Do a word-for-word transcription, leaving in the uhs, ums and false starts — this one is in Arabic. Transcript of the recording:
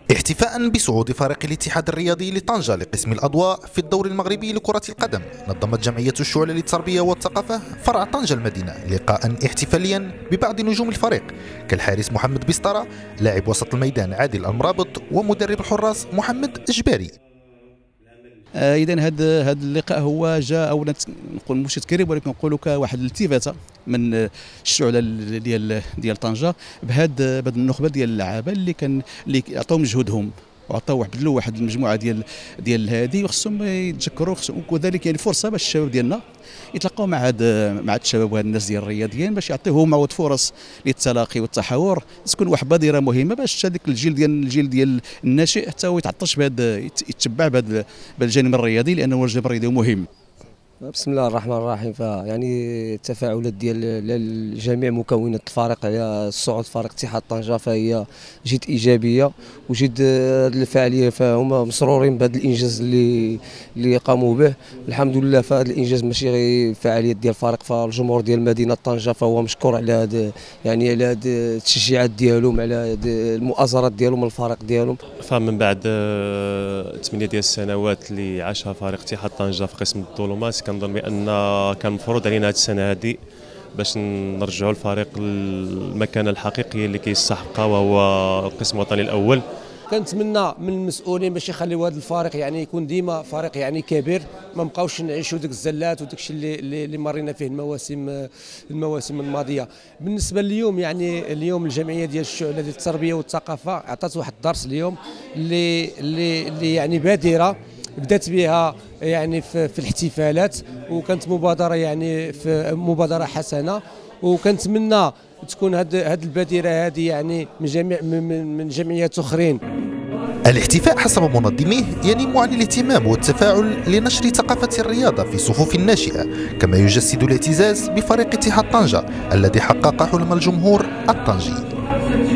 احتفاء بصعود فريق الاتحاد الرياضي لطنجة لقسم الأضواء في الدور المغربي لكرة القدم، نظمت جمعية الشعلة للتربية والثقافة فرع طنجة المدينة لقاء احتفاليا ببعض نجوم الفريق كالحارس محمد بسطرة، لاعب وسط الميدان عادل المرابط، ومدرب الحراس محمد جباري. اذا هذا هذا اللقاء هو جاء او نقول مش تكريم ولكن نقولوا كواحد الالتفاته من الشعله ديال ديال طنجه بهذا بهذه النخبه ديال اللعابه اللي كان اللي عطاو مجهودهم وعطاو بدلوا واحد المجموعه ديال ديال هذه، وخصهم يتذكروا وكذلك يعني فرصه باش الشباب ديالنا يتلاقاو مع هاد مع هاد الشباب وهاد الناس ديال الرياضيين باش يعطيوهم عوض فرص للتلاقي والتحاور، تكون واحد بادره مهمه باش هذاك الجيل ديال الجيل ديال الناشئ حتى هو يتعطش بهذا يتبع بهذا الجانب الرياضي لانه الجانب الرياضي مهم. بسم الله الرحمن الرحيم. فيعني التفاعلات ديال جميع مكونات الفريق على صعود فريق اتحاد طنجة فهي جد ايجابيه وجد الفاعليه، فهم مسرورين بهذا الانجاز اللي اللي قاموا به الحمد لله. فهذا الانجاز ماشي غير فعاليات ديال الفريق، فالجمهور ديال مدينه طنجة فهو مشكور على هذا يعني على هذه التشجيعات ديالهم، على هذه المؤازرات ديالهم الفريق ديالهم. فمن بعد ثمانيه ديال السنوات اللي عاشها فريق اتحاد طنجة في قسم الظلمات، كنظن بان كان مفروض علينا هذه السنه هذه باش نرجعوا الفريق للمكانه الحقيقيه اللي كيستحقها وهو القسم الوطني الاول. كنتمنى من المسؤولين باش يخليوا هذا الفريق يعني يكون ديما فريق يعني كبير، ما نبقاوش نعيشوا ديك الزلات وداك الشيء اللي اللي مرينا فيه المواسم المواسم الماضيه. بالنسبه لليوم يعني اليوم الجمعيه ديال الشعله ديال التربيه والثقافه عطات واحد الدرس اليوم اللي اللي, اللي يعني بادره بدات بها يعني في, في الاحتفالات، وكانت مبادره يعني في مبادره حسنه، وكنتمنى تكون هاد هاد البادره هذه يعني من جميع من, من جمعيات اخرين. الاحتفاء حسب منظميه ينم عن الاهتمام والتفاعل لنشر ثقافة الرياضة في صفوف الناشئة، كما يجسد الاعتزاز بفريق اتحاد طنجة الذي حقق حلم الجمهور الطنجي.